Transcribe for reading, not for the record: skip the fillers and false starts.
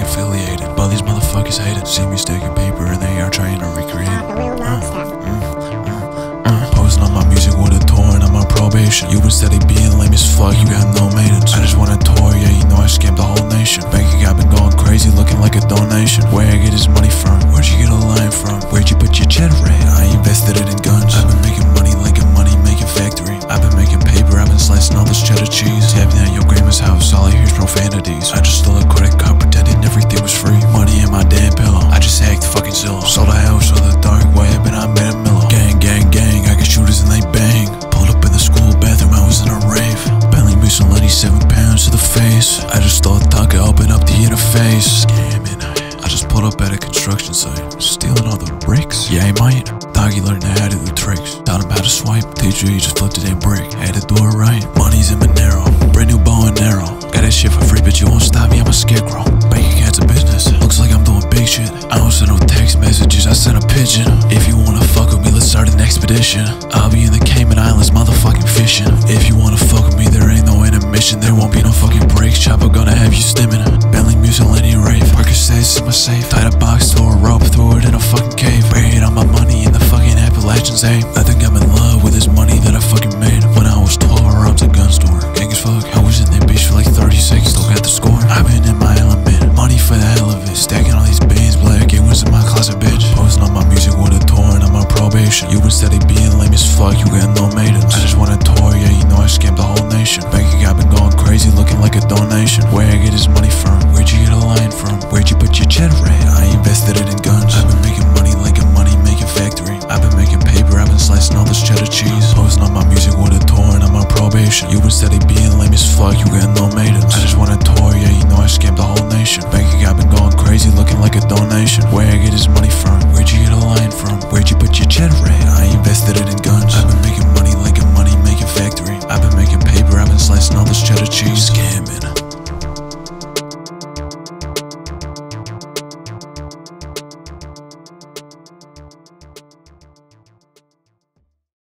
affiliated, but these motherfuckers hate it. See me stacking paper and they are trying to recreate it. Posing on my music with a tour and I'm on probation. You instead of being lame as fuck, you got no maintenance. I just want a tour, yeah, you know I scammed the whole nation. Bank account been going crazy, looking like a donation. Where I get his money from? Where'd you get a line from? Where'd you put your cheddar at? I invested it in guns. I've been making money like a money making factory. I've been making paper, I've been slicing all this cheddar cheese. Tapping at your grandma's house, all I hear is profanities. I just stole a credit card, pretending everything was free. Money in my damn pillow, I just hacked fucking Zillow. Sold a house with a dark web and I made a million. Gang, gang, gang, I got shooters and they bang. Pulled up in the school bathroom, I was in a rave. Bentley Mussolini, 7 pounds to the face. I just thought Tucker open up the interface. Scamming, I just pulled up at a construction site, stealing all the bricks. Yeah, mate. Doggy learned how to do tricks. Taught him how to swipe. Teacher, he just flipped it in brick. Had to do it right. Money's in Monero. Brand new bow and arrow. Got that shit for free, but you won't stop me. I'm a scarecrow. Bank account's a business. Looks like I'm doing big shit. I don't send no text messages. I send a pigeon. If you wanna fuck with me, let's start an expedition. I'll be in the Cayman Islands, motherfucking fishing. If you wanna fuck with me, there ain't no intermission. There won't be no fucking breaks. Chopper gonna have you stimming. Bentley Mussolini rave. Parker says in my safe. Tied a box to a rope, threw it in a fucking cave. Buried all my money in the fucking Appalachians, hey. I think I'm in love with this money that I fucking made. When I was 12, I robbed a gun store. Gang as fuck, I was in that bitch for like 36, still got the score. I've been in my element, money for the hell of it. Stacking all these bands, black, it was in my closet, bitch. Posting on my music with a tour and I'm on probation. You instead of being lame as fuck, you got no maintenance. I just want a tour, yeah, you know I scammed the whole nation. Bank account been going crazy, looking like a donation. Where I get his money from? Where'd you get a line from? Where'd you put your cheddar at? I invested it in guns. I've been making money like a money making factory. I've been making paper, I've been slicing all this cheddar cheese. Posting on my music with a tour and I'm on probation. You instead of being lame as fuck, you got no maintenance. I just want a tour, yeah, you know I scammed the whole nation. Bank account been going crazy, looking like a donation. Where I get his money from?